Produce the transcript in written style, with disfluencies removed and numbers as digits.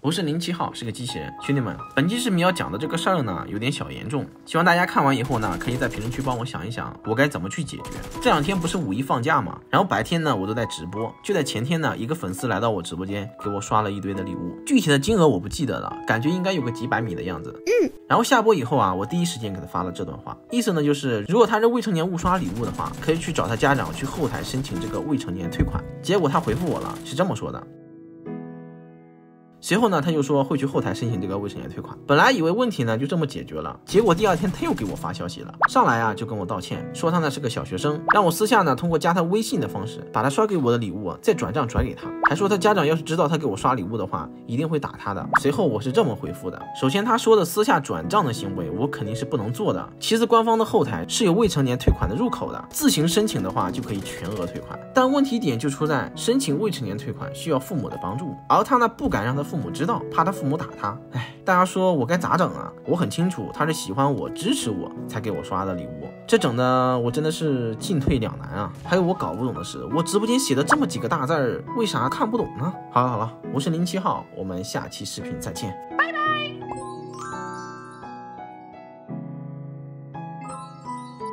不是07号，是个机器人。兄弟们，本期视频要讲的这个事儿呢，有点小严重，希望大家看完以后呢，可以在评论区帮我想一想，我该怎么去解决。这两天不是5·1放假嘛，然后白天呢我都在直播，就在前天呢，一个粉丝来到我直播间，给我刷了一堆的礼物，具体的金额我不记得了，感觉应该有个几百米的样子。然后下播以后啊，我第一时间给他发了这段话，意思呢就是，如果他是未成年误刷礼物的话，可以去找他家长去后台申请这个未成年退款。结果他回复我了，是这么说的。随后呢，他就说会去后台申请这个未成年退款。本来以为问题呢就这么解决了，结果第二天他又给我发消息了，上来啊就跟我道歉，说他呢是个小学生，让我私下呢通过加他微信的方式，把他刷给我的礼物再转账转给他，还说他家长要是知道他给我刷礼物的话，一定会打他的。随后我是这么回复的：首先他说的私下转账的行为，我肯定是不能做的。其次，官方的后台是有未成年退款的入口的，自行申请的话就可以全额退款。但问题点就出在申请未成年退款需要父母的帮助，而他呢不敢让他父母知道，怕他父母打他。大家说我该咋整啊？我很清楚他是喜欢我支持我才给我刷的礼物，这整的我真的是进退两难啊。还有我搞不懂的是，我直播间写的这么几个大字儿，为啥看不懂呢？好了，我是07号，我们下期视频再见，拜拜。